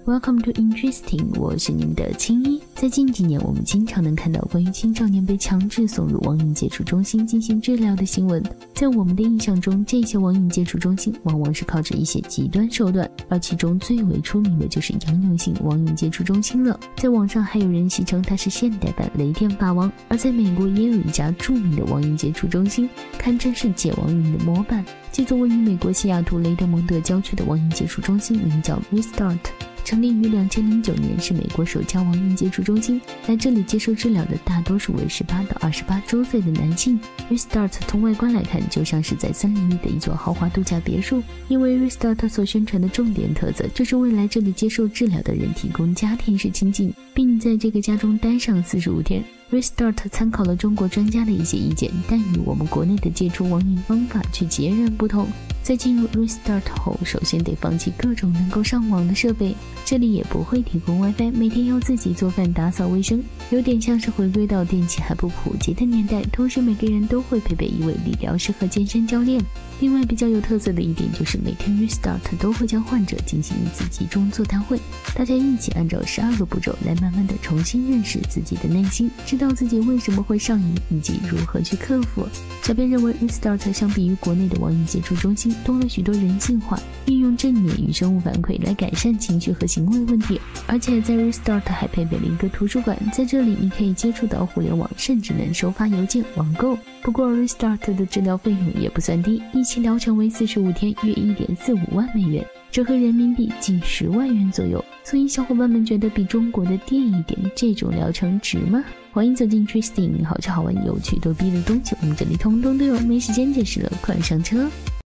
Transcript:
Welcome to Interesting， 我是你们的青衣。在近几年，我们经常能看到关于青少年被强制送入网瘾接触中心进行治疗的新闻。在我们的印象中，这些网瘾接触中心往往是靠着一些极端手段，而其中最为出名的就是杨永信网瘾接触中心了。在网上还有人戏称它是现代版雷电法王，而在美国也有一家著名的网瘾接触中心，堪称是解网瘾的模板。这座位于美国西雅图雷德蒙德郊区的网瘾接触中心名叫 Restart， 成立于2009年，是美国首家网瘾接触中心。来这里接受治疗的大多数为18到28周岁的男性。 Restart 从外观来看就像是在森林里的一座豪华度假别墅，因为 Restart 所宣传的重点特色就是为来这里接受治疗的人提供家庭式情境，并在这个家中待上45天。Restart 参考了中国专家的一些意见，但与我们国内的戒除网瘾方法却截然不同。在进入 Restart 后，首先得放弃各种能够上网的设备，这里也不会提供 WiFi， 每天要自己做饭打扫卫生，有点像是回归到电器还不普及的年代。同时每个人都会配备一位理疗师和健身教练。另外比较有特色的一点就是每天 Restart 都会将患者进行一次集中座谈会，大家一起按照12个步骤来慢慢的重新认识自己的内心，知道自己为什么会上瘾以及如何去克服。小编认为 Restart 相比于国内的网瘾接触中心多了许多人性化，运用正念与生物反馈来改善情绪和行为问题。而且在 Restart 还配备了一个图书馆，在这里你可以接触到互联网，甚至能收发邮件网购。不过 Restart 的治疗费用也不算低，一期疗程为45天，约1.45万美元，折合人民币近10万元左右。所以小伙伴们觉得比中国的低一点，这种疗程值吗？欢迎走进 Interesting， 好吃好玩有趣逗逼的东西我们这里通通都有，没时间解释了，快上车。